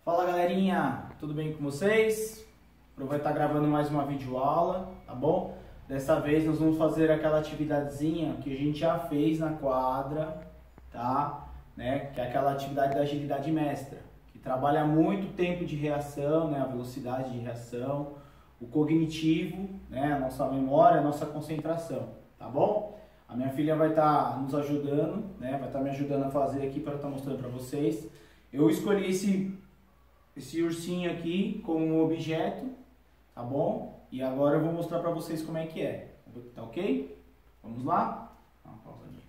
Fala galerinha, tudo bem com vocês? Vou estar gravando mais uma videoaula, tá bom? Dessa vez nós vamos fazer aquela atividadezinha que a gente já fez na quadra, tá? Que é aquela atividade da agilidade mestra, que trabalha muito o tempo de reação, né? A velocidade de reação, o cognitivo, né? A nossa memória, a nossa concentração, tá bom? A minha filha vai estar nos ajudando, né? Vai estar me ajudando a fazer aqui para estar mostrando para vocês. Eu escolhi esse ursinho aqui como um objeto, tá bom? E agora eu vou mostrar para vocês como é que é. Tá ok? Vamos lá? Dá uma pausadinha.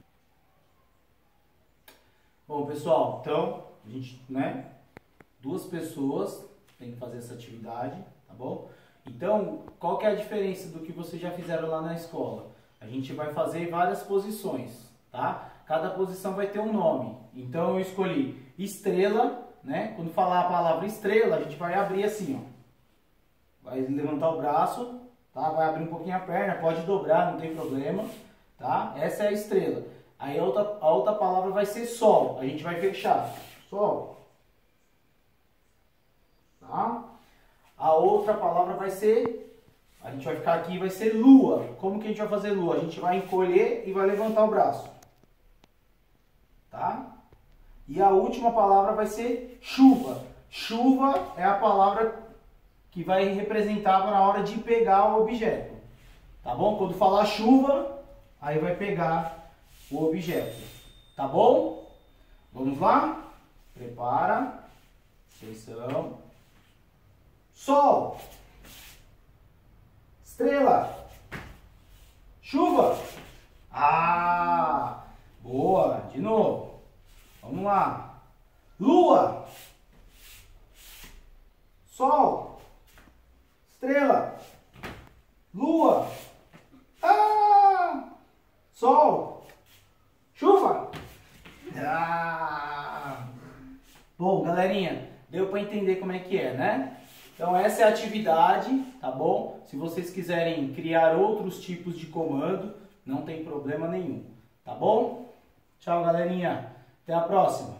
Bom, pessoal, então, a gente, duas pessoas tem que fazer essa atividade, tá bom? Então, qual que é a diferença do que vocês já fizeram lá na escola? A gente vai fazer várias posições, tá? Cada posição vai ter um nome. Então, eu escolhi estrela, né? Quando falar a palavra estrela, a gente vai abrir assim, ó. Vai levantar o braço, tá? Vai abrir um pouquinho a perna, pode dobrar, não tem problema, tá? Essa é a estrela. Aí a outra palavra vai ser sol. A gente vai fechar. Sol. Tá? A outra palavra vai ser... A gente vai ficar aqui e vai ser lua. Como que a gente vai fazer lua? A gente vai encolher e vai levantar o braço. Tá? E a última palavra vai ser chuva. Chuva é a palavra que vai representar na hora de pegar o objeto. Tá bom? Quando falar chuva, aí vai pegar o objeto. Tá bom? Vamos lá? Prepara. Atenção. Sol. Estrela. Chuva. Ah! Boa! De novo. Vamos lá. Lua. Sol. Estrela. Lua. Ah! Sol. Chuva. Ah! Bom, galerinha, deu para entender como é que é, né? Então essa é a atividade, tá bom? Se vocês quiserem criar outros tipos de comando, não tem problema nenhum, tá bom? Tchau, galerinha. Até a próxima.